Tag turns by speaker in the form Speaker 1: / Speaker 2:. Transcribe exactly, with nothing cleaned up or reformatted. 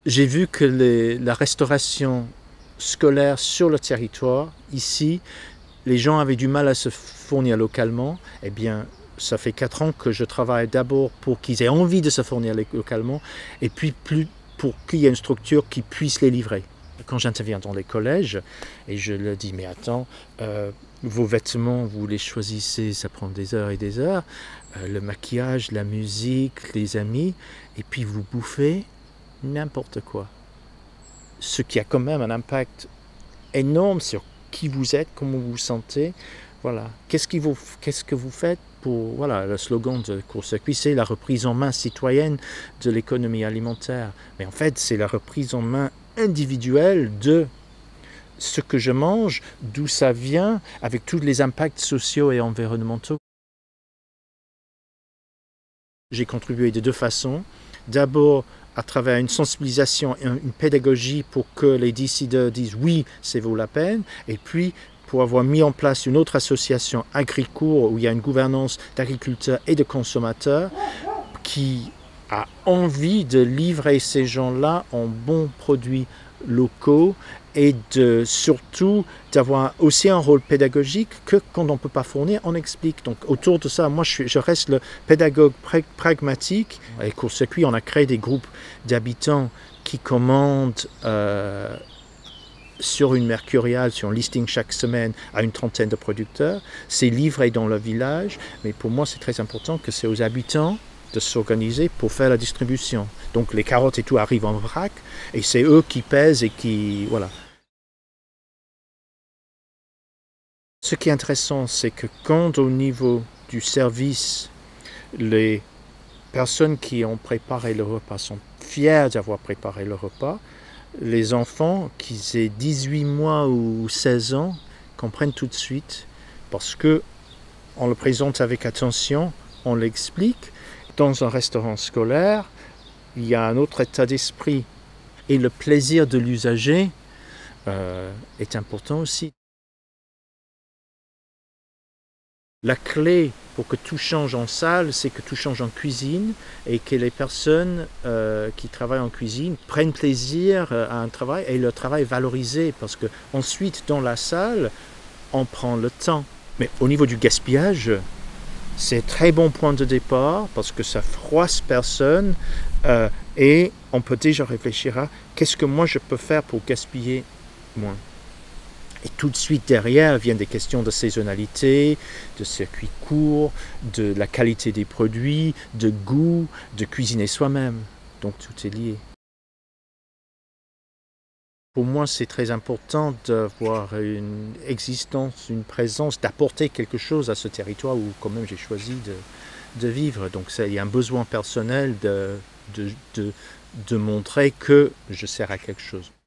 Speaker 1: J'ai vu que les, la restauration scolaire sur le territoire, ici, les gens avaient du mal à se fournir localement. Eh bien, ça fait quatre ans que je travaille d'abord pour qu'ils aient envie de se fournir localement et puis plus pour qu'il y ait une structure qui puisse les livrer. Quand j'interviens dans les collèges et je leur dis mais attends, euh, vos vêtements vous les choisissez, ça prend des heures et des heures, euh, le maquillage, la musique, les amis, et puis vous bouffez n'importe quoi. Ce qui a quand même un impact énorme sur qui vous êtes, comment vous vous sentez. Voilà. Qu'est-ce qui vous, qu'est-ce que vous faites pour, voilà, le slogan de Court-Circuit, c'est la reprise en main citoyenne de l'économie alimentaire. Mais en fait, c'est la reprise en main individuelle de ce que je mange, d'où ça vient, avec tous les impacts sociaux et environnementaux. J'ai contribué de deux façons. D'abord, à travers une sensibilisation et une pédagogie pour que les décideurs disent oui, ça vaut la peine, et puis pour avoir mis en place une autre association Agricourt où il y a une gouvernance d'agriculteurs et de consommateurs qui a envie de livrer ces gens-là en bons produits locaux et de, surtout d'avoir aussi un rôle pédagogique que quand on ne peut pas fournir, on explique. Donc autour de ça, moi je, suis, je reste le pédagogue pragmatique. Avec Court-Circuit, on a créé des groupes d'habitants qui commandent euh, sur une mercuriale, sur un listing chaque semaine à une trentaine de producteurs. C'est livré dans le village, mais pour moi c'est très important que c'est aux habitants de s'organiser pour faire la distribution. Donc les carottes et tout arrivent en vrac et c'est eux qui pèsent et qui... voilà. Ce qui est intéressant, c'est que quand au niveau du service, les personnes qui ont préparé le repas sont fiers d'avoir préparé le repas, les enfants qui aient dix-huit mois ou seize ans comprennent tout de suite parce qu'on le présente avec attention, on l'explique. Dans un restaurant scolaire, il y a un autre état d'esprit et le plaisir de l'usager euh, est important aussi. La clé pour que tout change en salle, c'est que tout change en cuisine et que les personnes euh, qui travaillent en cuisine prennent plaisir à un travail et le travail est valorisé parce que ensuite dans la salle, on prend le temps. Mais au niveau du gaspillage, c'est un très bon point de départ parce que ça froisse personne euh, et on peut déjà réfléchir à qu'est-ce que moi je peux faire pour gaspiller moins. Et tout de suite derrière viennent des questions de saisonnalité, de circuit court, de la qualité des produits, de goût, de cuisiner soi-même. Donc tout est lié. Pour moi, c'est très important d'avoir une existence, une présence, d'apporter quelque chose à ce territoire où quand même j'ai choisi de, de vivre. Donc ça, il y a un besoin personnel de, de, de, de montrer que je sers à quelque chose.